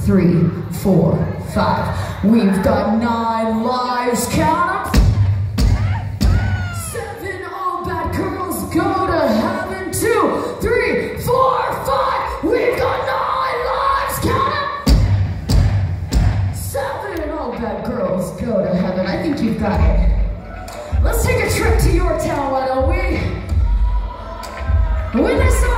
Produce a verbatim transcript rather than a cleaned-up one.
three, four, five. We've got nine lives, count 'em. Seven all bad girls go to heaven. Two, three, four, five. We've got nine lives, count 'em. Seven all bad girls go to heaven. I think you've got it. Let's take a trip to Yorktown, why don't we? When this